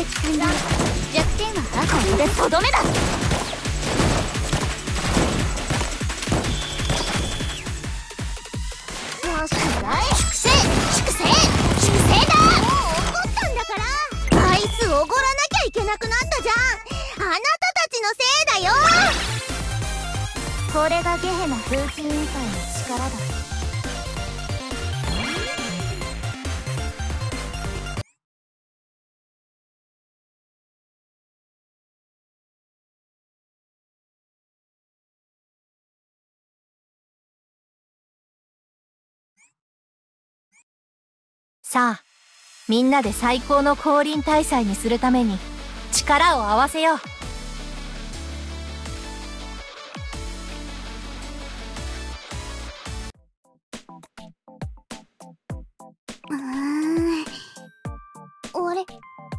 ってきたんだ。弱点はこれでとどめだ。よし、粛清粛清粛清だ。もう怒ったんだから。アイスおごらなきゃいけなくなったじゃん。あなたたちのせいだよ。これがゲヘナ風紀委員会の力だ。 さあ、みんなで最高の降臨大祭にするために力を合わせよう。 あれ？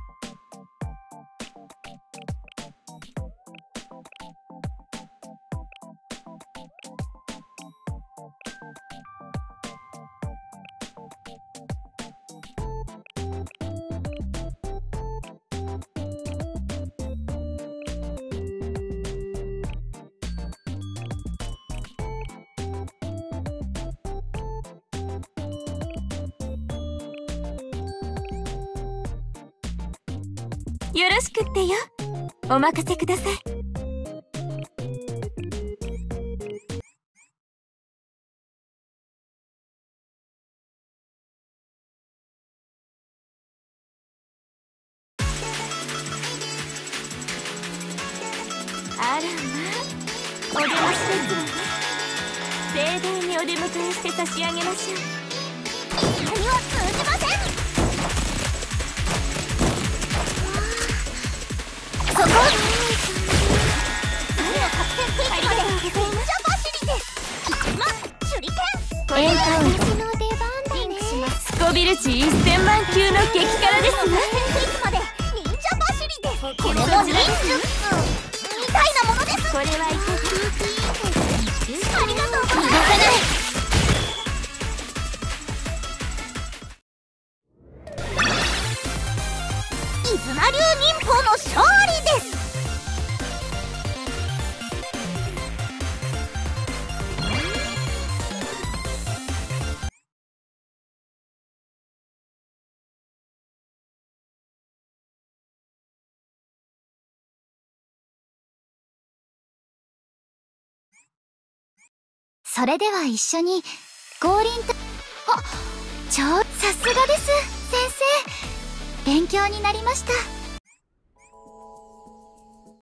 よろしくってよ。お任せください。あらまあ、お出ましですわね。盛大にお出迎えして差し上げましょう。 何は通じません。そこ。 エンカウント。スコビル値1000万級の激辛ですわ。 これも忍術みたいなものです。 これはいかが？ ありがとうございます。イズナ流忍法の勝利です。それでは一緒に降臨と。さすがです先生。勉強になりました。